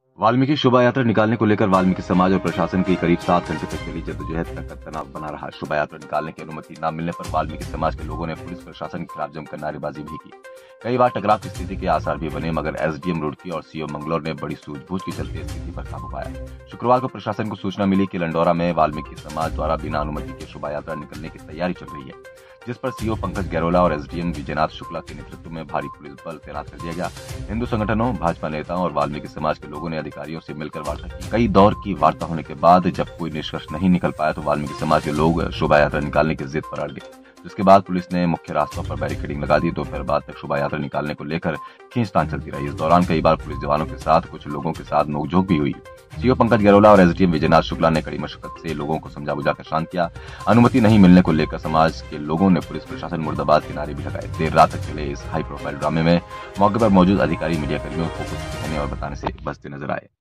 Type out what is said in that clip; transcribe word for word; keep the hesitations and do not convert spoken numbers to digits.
वाल्मीकि शोभा यात्रा निकालने को लेकर वाल्मीकि समाज और प्रशासन की करीब सात घंटे तक चली जद्दोजहद तक तनाव बना रहा। शोभा यात्रा निकालने की अनुमति न मिलने पर वाल्मीकि समाज के लोगों ने पुलिस प्रशासन के खिलाफ जमकर नारेबाजी भी की। कई बार टकराव की स्थिति के आसार भी बने, मगर एसडीएम रुड़की और सीओ मंगलौर ने बड़ी सूझबूझ के चलते स्थिति पर काबू पाया। शुक्रवार को प्रशासन को सूचना मिली कि लंडौरा में वाल्मीकि समाज द्वारा बिना अनुमति के शोभा यात्रा निकलने की तैयारी चल रही है, जिस पर सीओ पंकज गैरोला और एसडीएम विजयनाथ शुक्ला के नेतृत्व में भारी पुलिस बल तैनात कर दिया गया। हिंदू संगठनों, भाजपा नेताओं और वाल्मीकि समाज के लोगों ने अधिकारियों से मिलकर वार्ता की। कई दौर की वार्ता होने के बाद जब कोई निष्कर्ष नहीं निकल पाया तो वाल्मीकि समाज के लोग शोभा यात्रा निकालने की जिद पर अड़ गए, जिसके बाद पुलिस ने मुख्य रास्तों पर बैरिकेडिंग लगा दी। दोपहर बाद तक शोभा यात्रा निकालने को लेकर खींचतान चलती रही। इस दौरान कई बार पुलिस जवानों के साथ कुछ लोगों के साथ नोकझोंक भी हुई। सीओ पंकज गैरोला और एसडीएम विजयनाथ शुक्ला ने कड़ी मशक्कत से लोगों को समझा बुझाकर शांत किया। अनुमति नहीं मिलने को लेकर समाज के लोगों ने पुलिस प्रशासन मुर्दाबाद के नारे भी लगाए। देर रात तक चले इस हाई प्रोफाइल ड्रामे में मौके पर मौजूद अधिकारी मीडिया कर्मियों को कुछ कहने और बताने से बचते नजर आए।